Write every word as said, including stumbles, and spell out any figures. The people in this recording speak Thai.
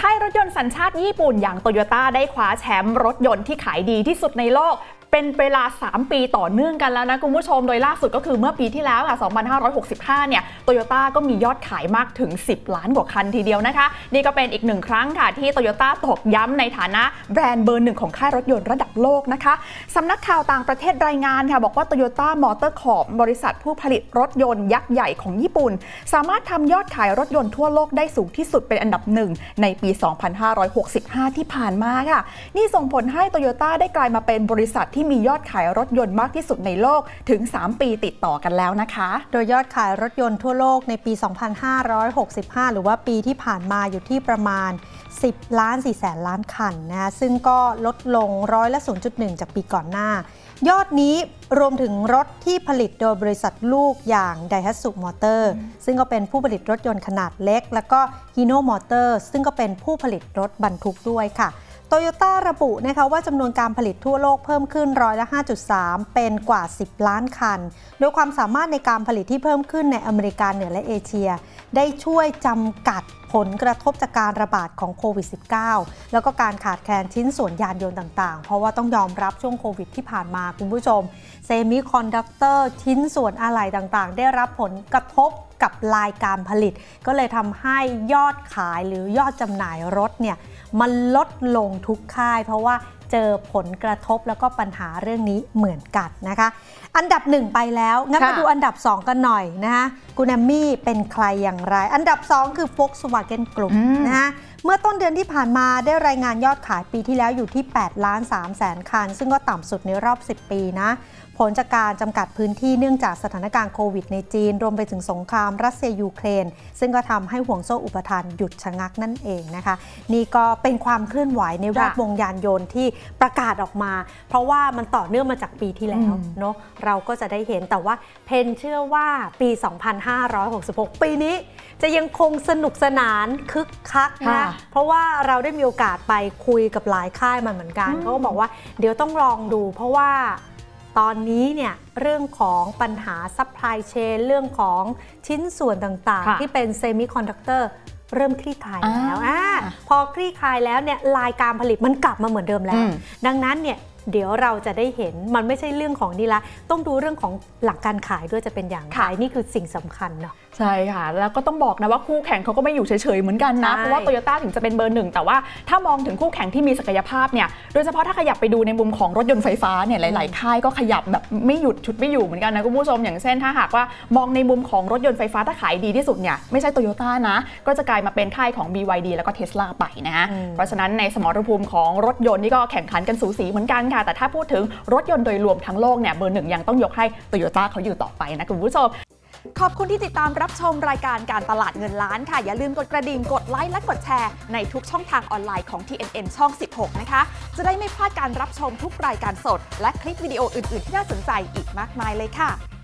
ค่ายรถยนต์สัญชาติญี่ปุ่นอย่างโตโยต้าได้คว้าแชมป์รถยนต์ที่ขายดีที่สุดในโลกเป็นเวลาสามปีต่อเนื่องกันแล้วนะคุณผู้ชมโดยล่าสุดก็คือเมื่อปีที่แล้วค่ะสองพันห้าร้อยหกสิบห้าเนี่ยโตโยต้าก็มียอดขายมากถึงสิบล้านกว่าคันทีเดียวนะคะนี่ก็เป็นอีกหนึ่งครั้งค่ะที่โตโยต้าตอกย้ำในฐานะแบรนด์เบอร์หนึ่งของค่ายรถยนต์ระดับโลกนะคะสำนักข่าวต่างประเทศรายงานค่ะบอกว่าโตโยต้ามอเตอร์คอร์ปบริษัทผู้ผลิตรถยนต์ยักษ์ใหญ่ของญี่ปุ่นสามารถทำยอดขายรถยนต์ทั่วโลกได้สูงที่สุดเป็นอันดับหนึ่งในปีสองพันห้าร้อยหกสิบห้าที่ผ่านมาค่ะนี่ส่งผลให้โตโยต้าได้กลายมาเป็นบริษัทที่มียอดขายรถยนต์มากที่สุดในโลกถึงสามปีติดต่อกันแล้วนะคะโดยยอดขายรถยนต์ทั่วโลกในปีสองพันห้าร้อยหกสิบห้าหรือว่าปีที่ผ่านมาอยู่ที่ประมาณสิบล้านสี่แสนล้านคันนะคะซึ่งก็ลดลงร้อยละ ศูนย์จุดหนึ่ง จากปีก่อนหน้ายอดนี้รวมถึงรถที่ผลิตโดยบริษัทลูกอย่าง Daihatsu Motor ซึ่งก็เป็นผู้ผลิตรถยนต์ขนาดเล็กแล้วก็ Hino Motor ซึ่งก็เป็นผู้ผลิตรถบรรทุกด้วยค่ะโตโยต้าระบุนะคะว่าจำนวนการผลิตทั่วโลกเพิ่มขึ้นร้อยละ ห้าจุดสาม เป็นกว่าสิบล้านคันโดยความสามารถในการผลิตที่เพิ่มขึ้นในอเมริกาเหนือและเอเชียได้ช่วยจำกัดผลกระทบจากการระบาดของโควิด สิบเก้า แล้วก็การขาดแคลนชิ้นส่วนยานยนต์ต่างๆเพราะว่าต้องยอมรับช่วงโควิดที่ผ่านมาคุณผู้ชมเซมิคอนดักเตอร์ชิ้นส่วนอะไหล่ต่างๆได้รับผลกระทบกับลายการผลิตก็เลยทำให้ยอดขายหรือยอดจำหน่ายรถเนี่ยมันลดลงทุกค่ายเพราะว่าเจอผลกระทบแล้วก็ปัญหาเรื่องนี้เหมือนกันนะคะอันดับหนึ่งไปแล้วงั้นมาดูอันดับสองกันหน่อยนะคะคุณแอมมี่เป็นใครอย่างไรอันดับสองคือ Volkswagen Group นะคะเมื่อต้นเดือนที่ผ่านมาได้รายงานยอดขายปีที่แล้วอยู่ที่แปดล้านสามแสนคันซึ่งก็ต่ำสุดในรอบสิบปีนะผลจากการจำกัดพื้นที่เนื่องจากสถานการณ์โควิดในจีนรวมไปถึงสงครามรัสเซียยูเครนซึ่งก็ทำให้ห่วงโซ่อุปทานหยุดชะงักนั่นเองนะคะนี่ก็เป็นความเคลื่อนไหวในแวดวงยานยนต์ที่ประกาศออกมาเพราะว่ามันต่อเนื่องมาจากปีที่แล้วเนาะเราก็จะได้เห็นแต่ว่าเพนเชื่อว่าปีสองพันห้าร้อยหกสิบหกปีนี้จะยังคงสนุกสนานคึกคักนะเพราะว่าเราได้มีโอกาสไปคุยกับหลายค่ายมาเหมือนกันเขาก็บอกว่าเดี๋ยวต้องลองดูเพราะว่าตอนนี้เนี่ยเรื่องของปัญหาซัพพลายเชนเรื่องของชิ้นส่วนต่างๆที่เป็นเซมิคอนดักเตอร์เริ่มคลี่คลายแล้วอพอคลี่คลายแล้วเนี่ยลายการผลิตมันกลับมาเหมือนเดิมแล้วดังนั้นเนี่ยเดี๋ยวเราจะได้เห็นมันไม่ใช่เรื่องของนี่ละต้องดูเรื่องของหลักการขายด้วยจะเป็นอย่างไรนี่คือสิ่งสำคัญเนาะใช่ค่ะแล้วก็ต้องบอกนะว่าคู่แข่งเขาก็ไม่อยู่เฉยๆเหมือนกันนะเพราะว่าโตโยต้าถึงจะเป็นเบอร์หนึ่งแต่ว่าถ้ามองถึงคู่แข่งที่มีศักยภาพเนี่ยโดยเฉพาะถ้าขยับไปดูในมุมของรถยนต์ไฟฟ้าเนี่ยหลายๆค่ายก็ขยับแบบไม่หยุดชุดไม่อยู่เหมือนกันนะคุณผู้ชมอย่างเช่นถ้าหากว่ามองในมุมของรถยนต์ไฟฟ้าถ้าขายดีที่สุดเนี่ยไม่ใช่โตโยต้านะก็จะกลายมาเป็นค่ายของ บี วาย ดี แล้วก็ Tesla ไปนะเพราะฉะนั้นในสมรภูมิของรถยนต์นี่ก็แข่งขันกันสูสีเหมือนกันค่ะแต่ถ้าพูดถึงรถยนต์โดยรวมทั้งโลกเนี่ยเบอร์หนึ่งยังต้องยกให้โตโยต้าเขาอยู่ต่อไปนะคุณผู้ชมขอบคุณที่ติดตามรับชมรายการการตลาดเงินล้านค่ะอย่าลืมกดกระดิ่งกดไลค์และกดแชร์ในทุกช่องทางออนไลน์ของ ที เอ็น เอ็น ช่องสิบหกนะคะจะได้ไม่พลาดการรับชมทุกรายการสดและคลิปวิดีโออื่นๆที่น่าสนใจอีกมากมายเลยค่ะ